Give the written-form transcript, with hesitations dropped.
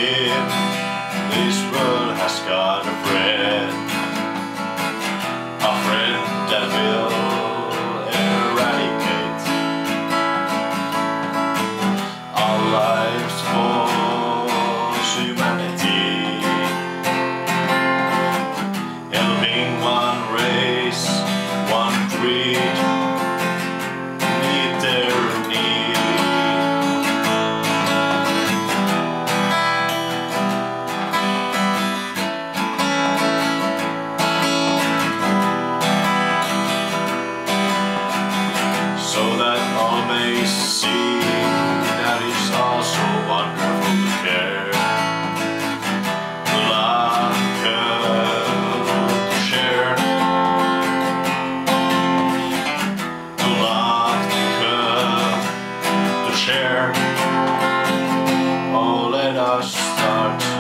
him, this world has got a friend that will eradicate our lives for humanity, helping one race, one creed meet their need. So that all may see that it's also wonderful to care, to love, to share, to love, to share. Oh, let us start